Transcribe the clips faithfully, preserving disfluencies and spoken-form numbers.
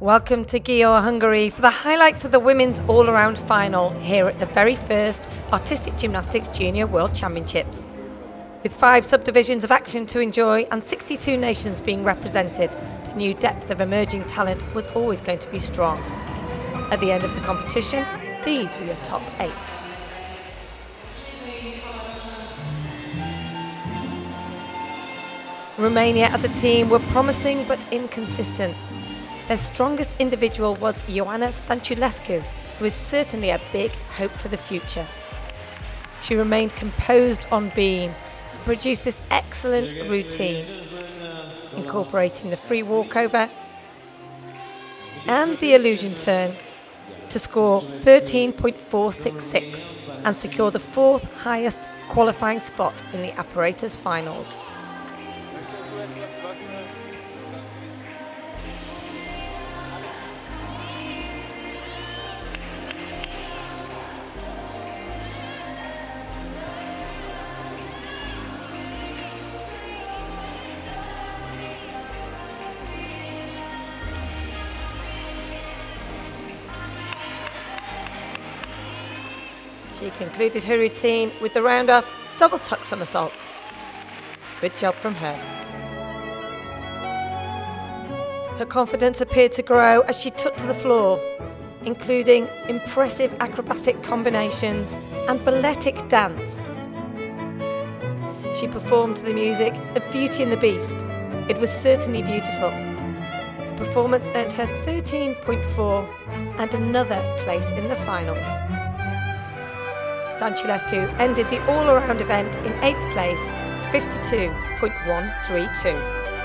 Welcome to Győr, Hungary for the highlights of the women's all-around final here at the very first Artistic Gymnastics Junior World Championships. With five subdivisions of action to enjoy and sixty-two nations being represented, the new depth of emerging talent was always going to be strong. At the end of the competition, these were your top eight. Romania as a team were promising but inconsistent. Their strongest individual was Ioana Stanciulescu, who is certainly a big hope for the future. She remained composed on beam and produced this excellent routine, incorporating the free walkover and the illusion turn to score thirteen point four six six and secure the fourth highest qualifying spot in the apparatus finals. She concluded her routine with the round-off double tuck somersault. Good job from her. Her confidence appeared to grow as she took to the floor, including impressive acrobatic combinations and balletic dance. She performed to the music of Beauty and the Beast. It was certainly beautiful. The performance earned her thirteen point four and another place in the finals. Stanciulescu ended the all-around event in eighth place with fifty-two point one three two.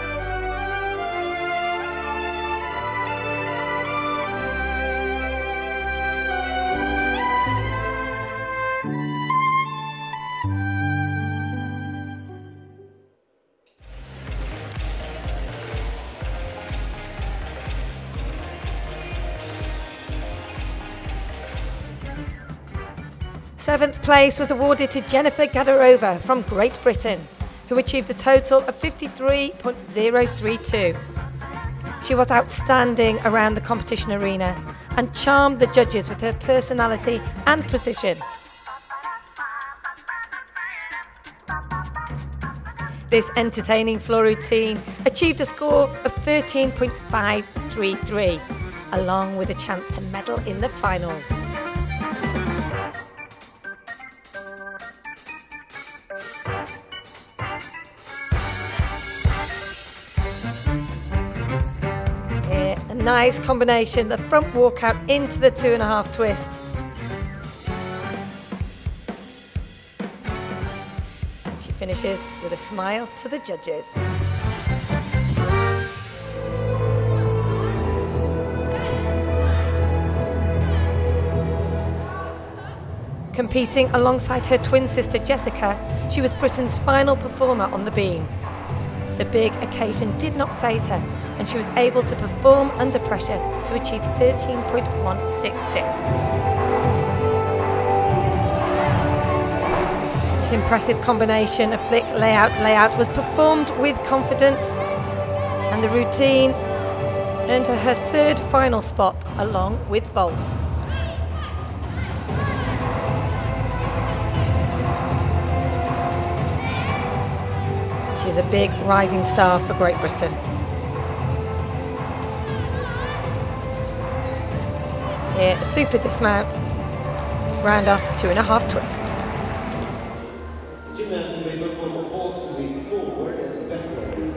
Seventh place was awarded to Jennifer Gadarova from Great Britain, who achieved a total of fifty-three point zero three two. She was outstanding around the competition arena and charmed the judges with her personality and precision. This entertaining floor routine achieved a score of thirteen point five three three, along with a chance to medal in the finals. A nice combination, the front walkout into the two and a half twist. She finishes with a smile to the judges. Competing alongside her twin sister Jessica, she was Britain's final performer on the beam. The big occasion did not faze her, and she was able to perform under pressure to achieve thirteen point one six six. This impressive combination of flick, layout, layout was performed with confidence, and the routine earned her her third final spot along with vault. She is a big rising star for Great Britain. Here, a super dismount, round off two and a half twist. Gymnasts may perform a halt sweep forward and backwards.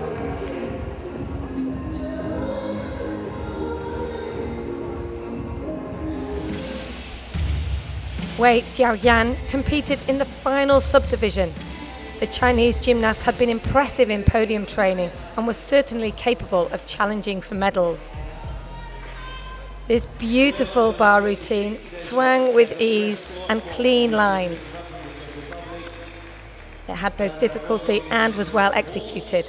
Wei Xiaoyan competed in the final subdivision. The Chinese gymnast had been impressive in podium training and was certainly capable of challenging for medals. This beautiful bar routine swung with ease and clean lines. It had both difficulty and was well executed.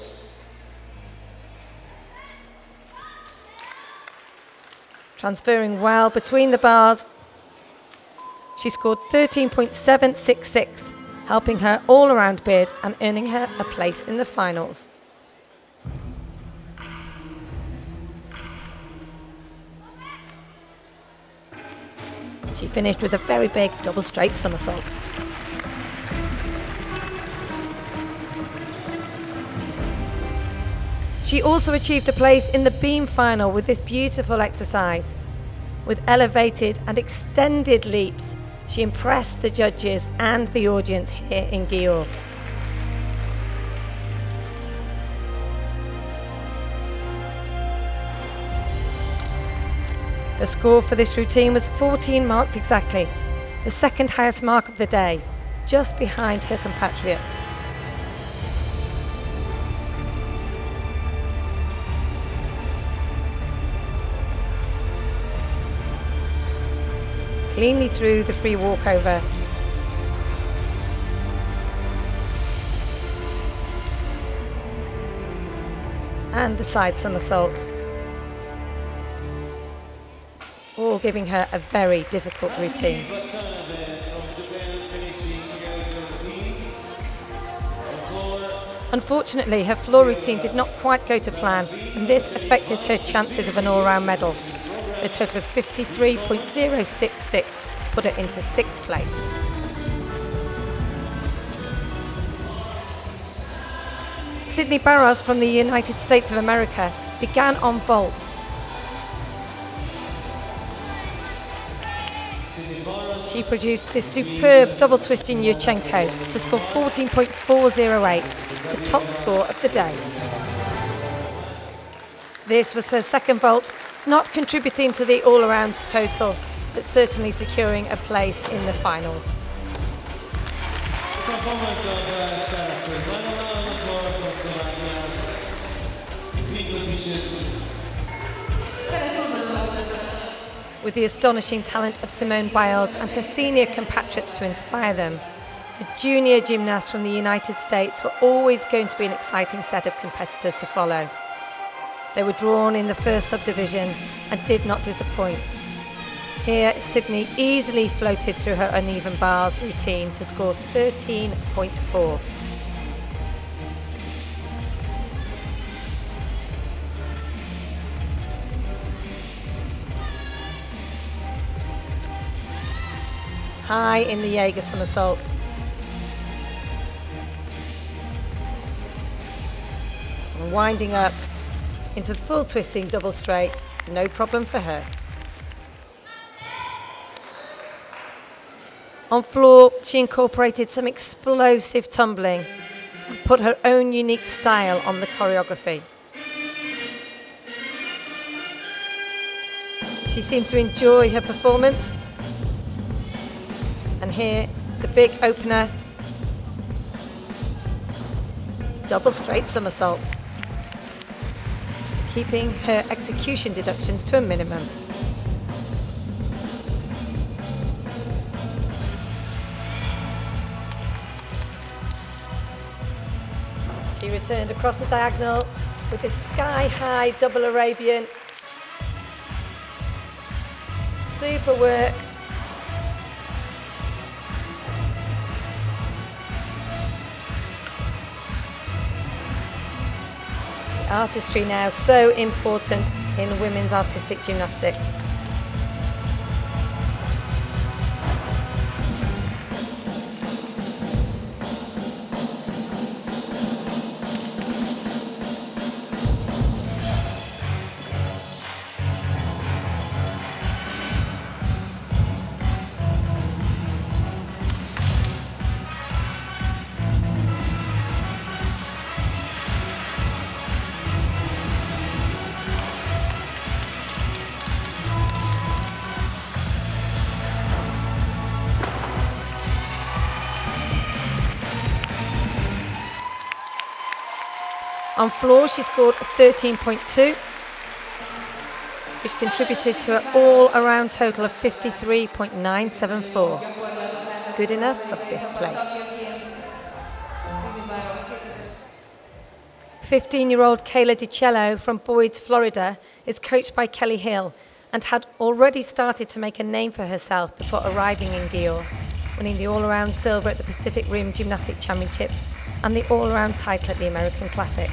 Transferring well between the bars, she scored thirteen point seven six six, helping her all-around bid and earning her a place in the finals. She finished with a very big double straight somersault. She also achieved a place in the beam final with this beautiful exercise. With elevated and extended leaps, she impressed the judges and the audience here in Győr. The score for this routine was fourteen marks exactly, the second highest mark of the day, just behind her compatriot. Cleanly through the free walkover. And the side somersault. All giving her a very difficult routine. Unfortunately, her floor routine did not quite go to plan, and this affected her chances of an all-round medal. A total of fifty-three point zero six six put her into sixth place. Sydney Barros from the United States of America began on vault. She produced this superb double twisting Yurchenko to score fourteen point four zero eight, the top score of the day. This was her second vault, not contributing to the all-around total, but certainly securing a place in the finals. The performance of uh, Sarah Sirvanova on the floor of Slovakia. Green position. With the astonishing talent of Simone Biles and her senior compatriots to inspire them, the junior gymnasts from the United States were always going to be an exciting set of competitors to follow. They were drawn in the first subdivision and did not disappoint. Here, Sydney easily floated through her uneven bars routine to score thirteen point four. High in the Jaeger somersault. And winding up into the full twisting double straight, no problem for her. On floor, she incorporated some explosive tumbling and put her own unique style on the choreography. She seemed to enjoy her performance. And here, the big opener, double straight somersault, keeping her execution deductions to a minimum. She returned across the diagonal with this sky-high double Arabian. Super work. Artistry now so important in women's artistic gymnastics. On floor, she scored thirteen point two, which contributed to an all-around total of fifty-three point nine seven four. Good enough for fifth place. fifteen-year-old Kayla DiCello from Boyd's, Florida, is coached by Kelly Hill and had already started to make a name for herself before arriving in Győr, winning the all-around silver at the Pacific Rim Gymnastic Championships and the all-around title at the American Classic.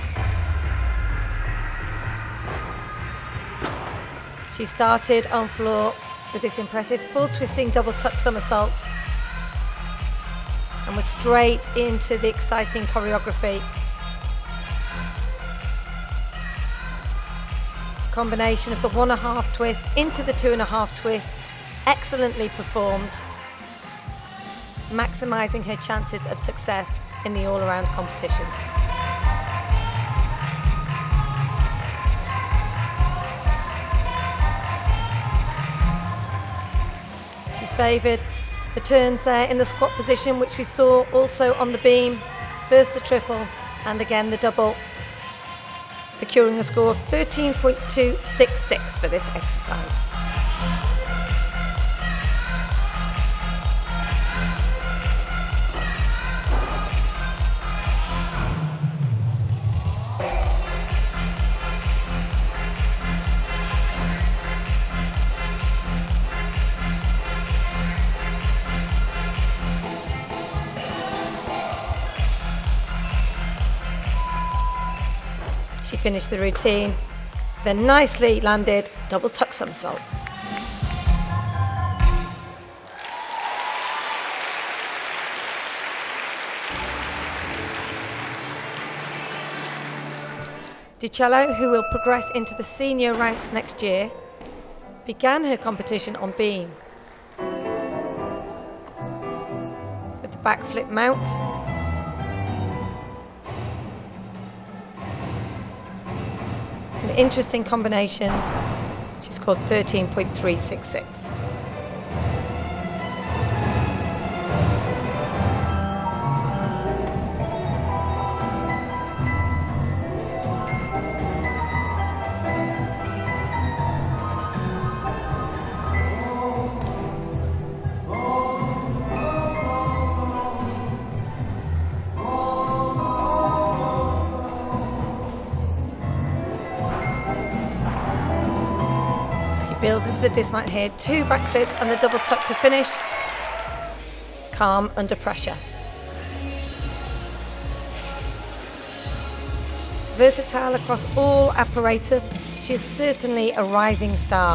She started on floor with this impressive full twisting double tuck somersault. And we're straight into the exciting choreography. Combination of the one and a half twist into the two and a half twist, excellently performed, maximising her chances of success in the all-around competition. She favoured the turns there in the squat position, which we saw also on the beam. First the triple and again the double, securing a score of thirteen point two six six for this exercise. She finished the routine, then nicely landed double tuck somersault. Dicello, who will progress into the senior ranks next year, began her competition on beam with the backflip mount. Interesting combinations. She scored thirteen point three six six. Builds into the dismount here, two backflips and the double tuck to finish. Calm under pressure. Versatile across all apparatus, she is certainly a rising star.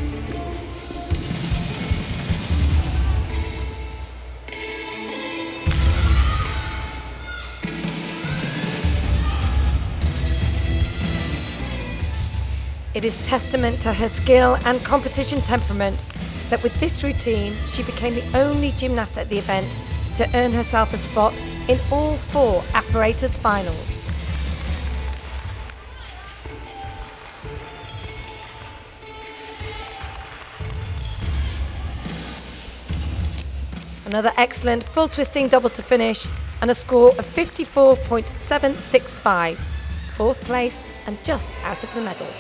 It is testament to her skill and competition temperament that with this routine, she became the only gymnast at the event to earn herself a spot in all four apparatus finals. Another excellent full twisting double to finish and a score of fifty-four point seven six five, fourth place and just out of the medals.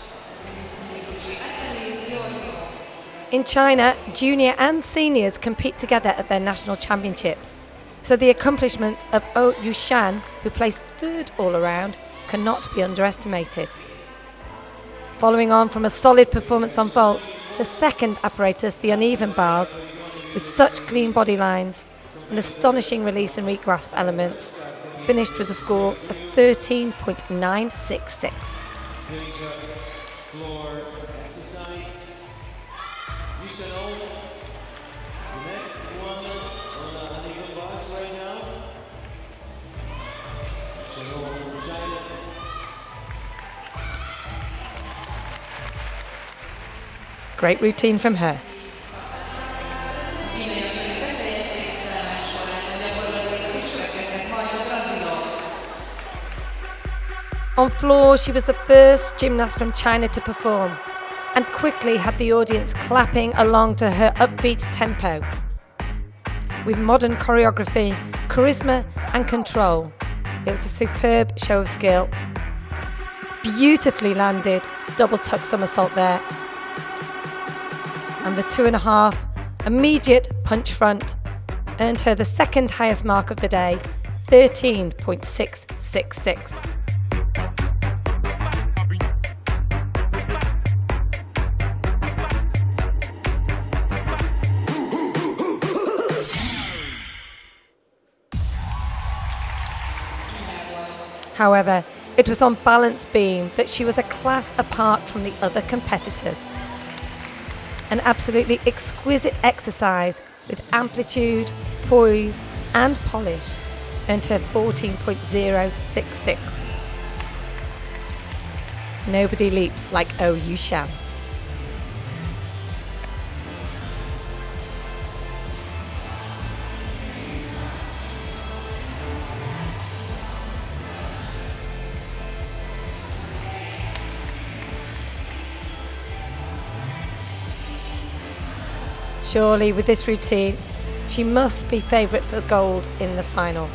In China, junior and seniors compete together at their national championships, so the accomplishments of Oh Yushan, who placed third all around, cannot be underestimated. Following on from a solid performance on vault, the second apparatus, the uneven bars, with such clean body lines and astonishing release and regrasp elements, finished with a score of thirteen point nine six six. Floor exercise. You should know the next one on the uneven bars right now. You should know from China. Great routine from her. On floor, she was the first gymnast from China to perform and quickly had the audience clapping along to her upbeat tempo. With modern choreography, charisma and control, it was a superb show of skill. Beautifully landed double tuck somersault there. And the two and a half immediate punch front earned her the second highest mark of the day, thirteen point six six six. However, it was on balance beam that she was a class apart from the other competitors. An absolutely exquisite exercise with amplitude, poise and polish earned her fourteen point zero six six. Nobody leaps like Oh You Shall. Surely with this routine, she must be favourite for gold in the final.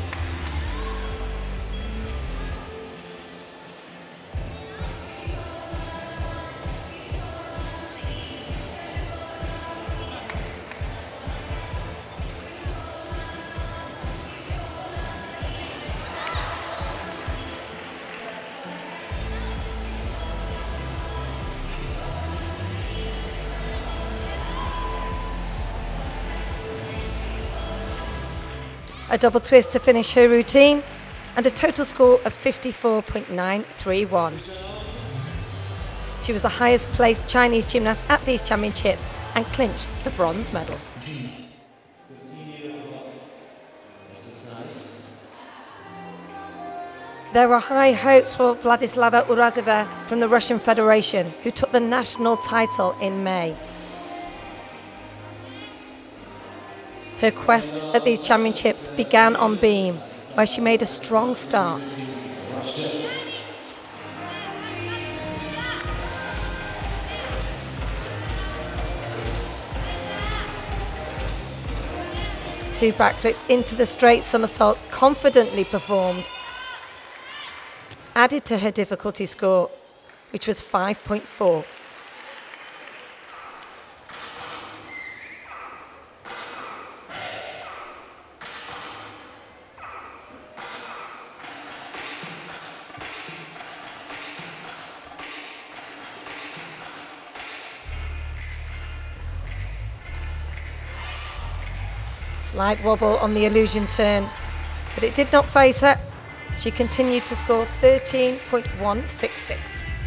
A double twist to finish her routine, and a total score of fifty-four point nine three one. She was the highest placed Chinese gymnast at these championships and clinched the bronze medal. There were high hopes for Vladislava Urazova from the Russian Federation, who took the national title in May. Her quest at these championships began on beam, where she made a strong start. Two backflips into the straight somersault, confidently performed, added to her difficulty score, which was five point four. Slight wobble on the illusion turn, but it did not faze her. She continued to score thirteen point one six six.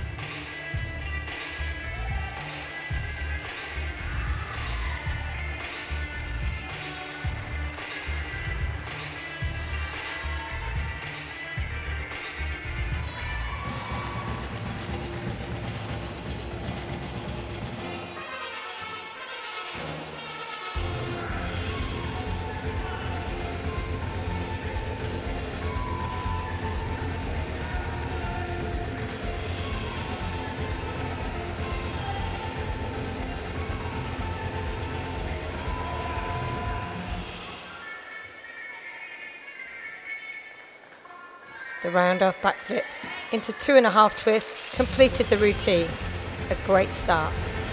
The round-off backflip into two and a half twists completed the routine. A great start.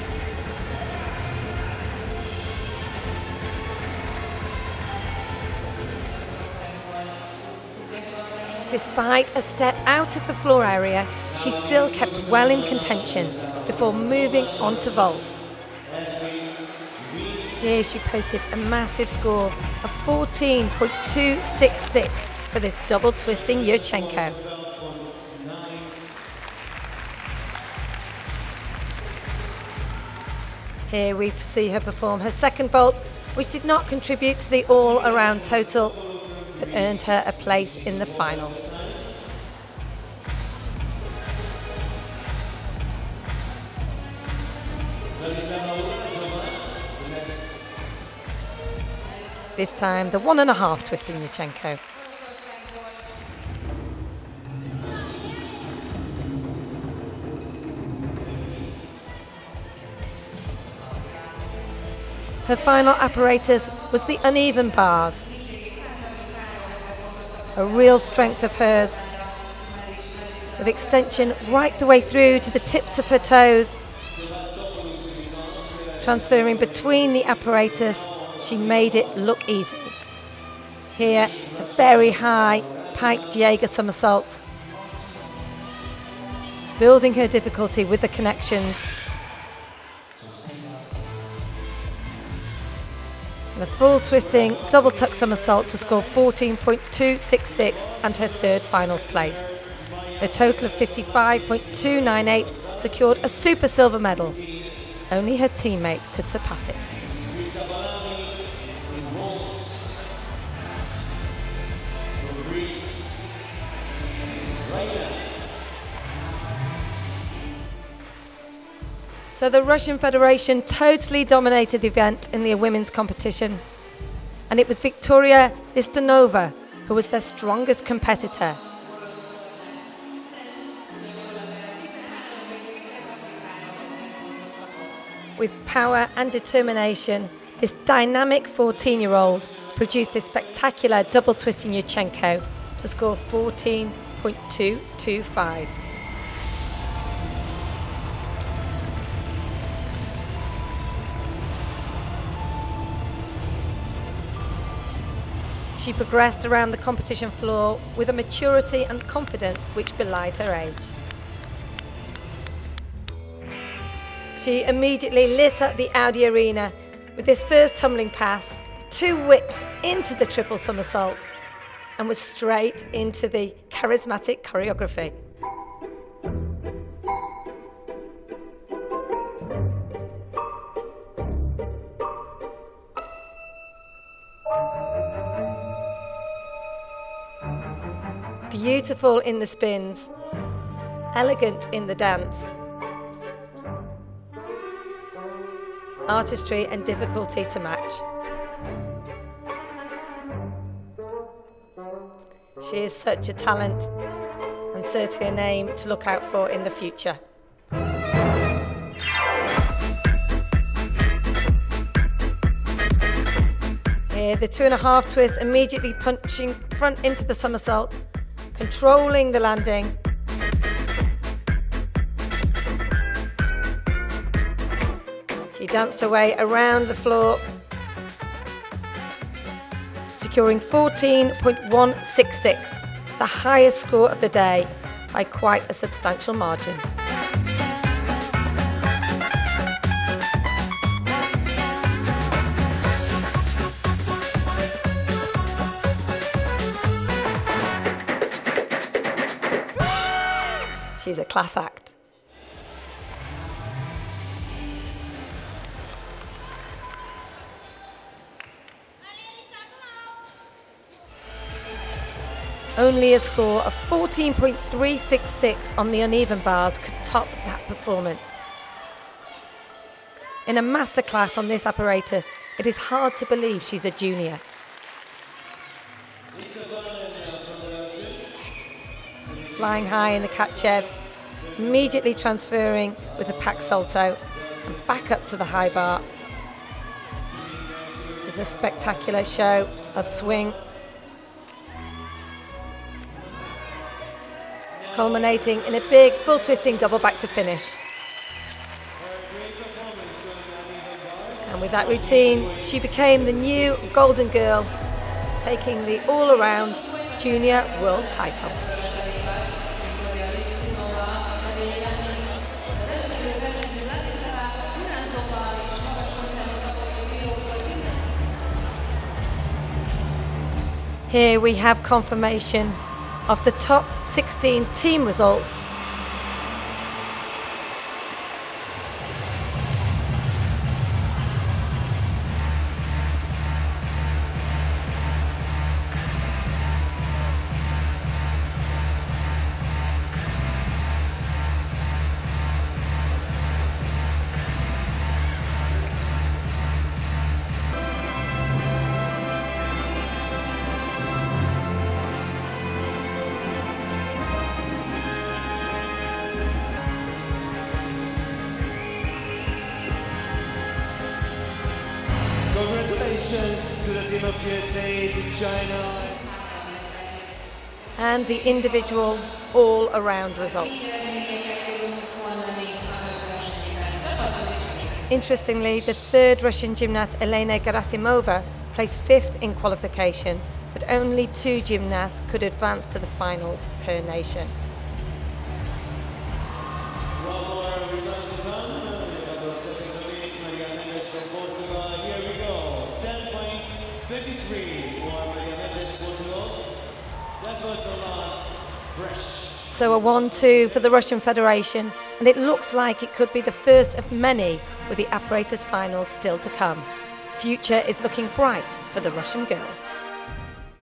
Despite a step out of the floor area, she still kept well in contention before moving on to vault. Here she posted a massive score of fourteen point two six six for this double twisting Yurchenko. Here we see her perform her second vault, which did not contribute to the all-around total, but earned her a place in the final. This time, the one and a half twisting Yurchenko. Her final apparatus was the uneven bars. A real strength of hers, with extension right the way through to the tips of her toes. Transferring between the apparatus, she made it look easy. Here, a very high piked Jaeger somersault, building her difficulty with the connections. And a full twisting double tuck somersault to score fourteen point two six six and her third finals place. A total of fifty-five point two nine eight secured a super silver medal. Only her teammate could surpass it. So the Russian Federation totally dominated the event in the women's competition. And it was Victoria Listonova who was their strongest competitor. With power and determination, this dynamic fourteen-year-old produced a spectacular double twisting Yurchenko to score fourteen point two two five. She progressed around the competition floor with a maturity and confidence which belied her age. She immediately lit up the Audi Arena with this first tumbling pass, two whips into the triple somersault, and was straight into the charismatic choreography. Beautiful in the spins, elegant in the dance. Artistry and difficulty to match. She is such a talent and certainly a name to look out for in the future. Here, the two and a half twist, immediately punching front into the somersault, controlling the landing. She danced her way around the floor, securing fourteen point one six six, the highest score of the day by quite a substantial margin. She's a class act. Only a score of fourteen point three six six on the uneven bars could top that performance. In a masterclass on this apparatus, it is hard to believe she's a junior. Flying high in the Katchev, immediately transferring with a pack salto and back up to the high bar. It's a spectacular show of swing, culminating in a big full twisting double back to finish. And with that routine, she became the new golden girl, taking the all-around junior world title. Here we have confirmation of the top sixteen team results. Congratulations to the team of U S A, to China. And the individual all-around results. Interestingly, the third Russian gymnast, Elena Gerasimova, placed fifth in qualification, but only two gymnasts could advance to the finals per nation. So a one two for the Russian Federation, and it looks like it could be the first of many with the apparatus finals still to come. Future is looking bright for the Russian girls.